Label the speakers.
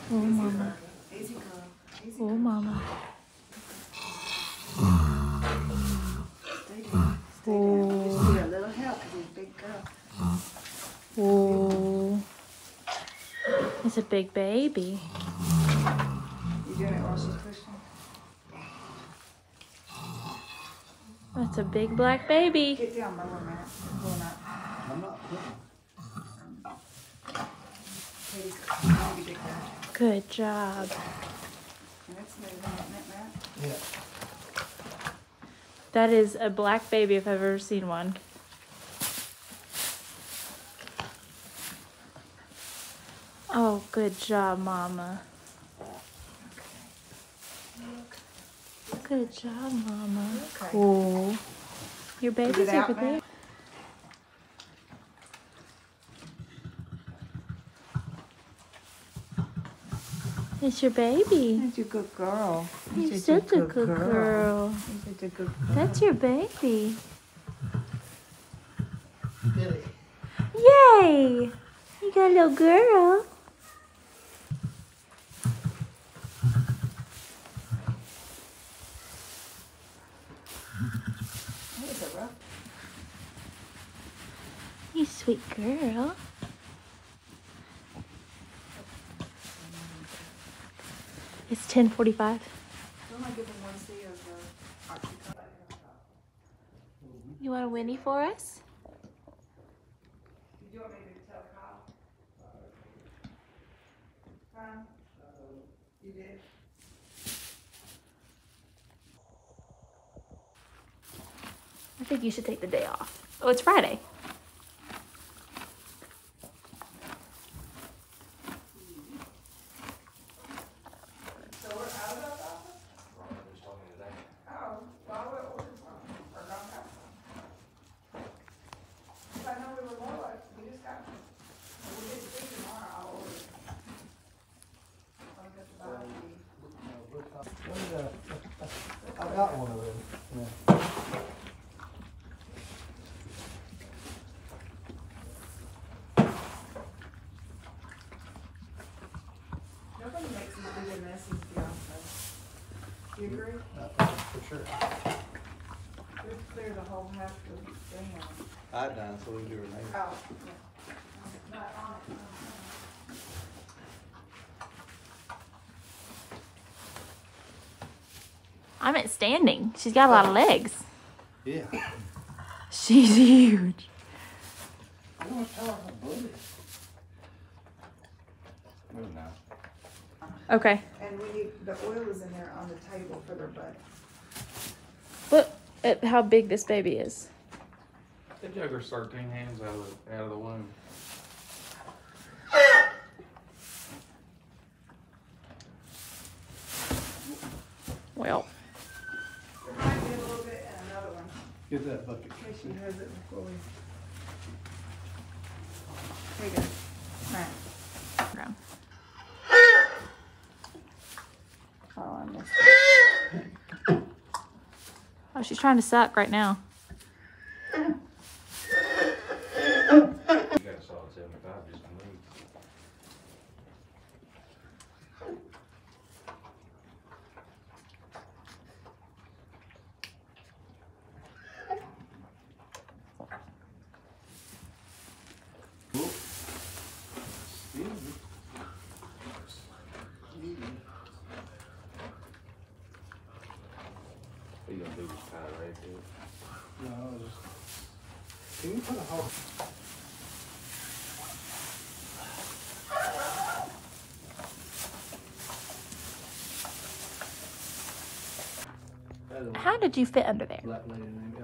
Speaker 1: Oh, mama.
Speaker 2: Easy girl. Easy
Speaker 1: Oh,
Speaker 2: girl.
Speaker 1: mama.
Speaker 2: Stay down. Stay down. You just need a little help because he's a big girl.
Speaker 1: Oh. It's a big baby.
Speaker 2: You doing it while she's pushing?
Speaker 1: That's a big black baby.
Speaker 2: Get down lower, Matt. Pull him out.
Speaker 3: I'm not pulling.
Speaker 2: Katie's got to get that.
Speaker 1: Good job.
Speaker 2: And it's moving, isn't it, Matt?
Speaker 3: Yeah.
Speaker 1: That is a black baby if I've ever seen one. Oh, good job, mama. Good job, mama.
Speaker 2: Okay.
Speaker 1: Cool. Your baby's
Speaker 2: out,
Speaker 1: over there.
Speaker 2: Matt?
Speaker 1: It's your baby.
Speaker 2: That's a good girl.
Speaker 1: You're such a good girl.
Speaker 2: You're such a good girl.
Speaker 1: That's your baby.
Speaker 3: Billy.
Speaker 1: Yay! You got a little girl.
Speaker 2: That was a rough.
Speaker 1: You sweet girl. It's 10:45.
Speaker 2: Don't I give him one C of the oxycontin?
Speaker 1: You want a Winnie for us?
Speaker 2: Did you want me to tell Kyle? Huh? You did?
Speaker 1: I think you should take the day off. Oh, it's Friday.
Speaker 2: So we're out of that office? Oh, well, we'll order some, or don't have some. If I know we were low, we just got some. We'll get to see tomorrow, I'll order it. I'll get the bottle.
Speaker 3: I got one of them. Yeah.
Speaker 2: Nobody makes these bigger messes Beyonce. Do you agree?
Speaker 3: For sure.
Speaker 2: We've cleared the whole half of the thing out.
Speaker 3: I've done, so we can do it later.
Speaker 2: Oh, yeah. Not on it.
Speaker 1: I'm at standing. She's got a lot of legs.
Speaker 3: Yeah.
Speaker 1: She's huge.
Speaker 3: I don't want to tell her how blood is. Move now.
Speaker 1: Okay.
Speaker 2: And we need, the oil is in there on the table for their butt.
Speaker 1: Look at how big this baby is.
Speaker 4: The jugger's 13 hands out of the womb.
Speaker 1: Well,
Speaker 2: There might be a little bit and another one,
Speaker 3: Get that bucket.
Speaker 2: in case she has it before we. Here you go. Matt.
Speaker 1: ground.
Speaker 2: Oh, I missed it.
Speaker 1: Oh, she's trying to suck right now.
Speaker 4: You got a solid 75 just in me. What you gonna do, just tie it right there?
Speaker 3: No, just. Can you put a whole.
Speaker 1: How did you fit under there?
Speaker 3: Black lady name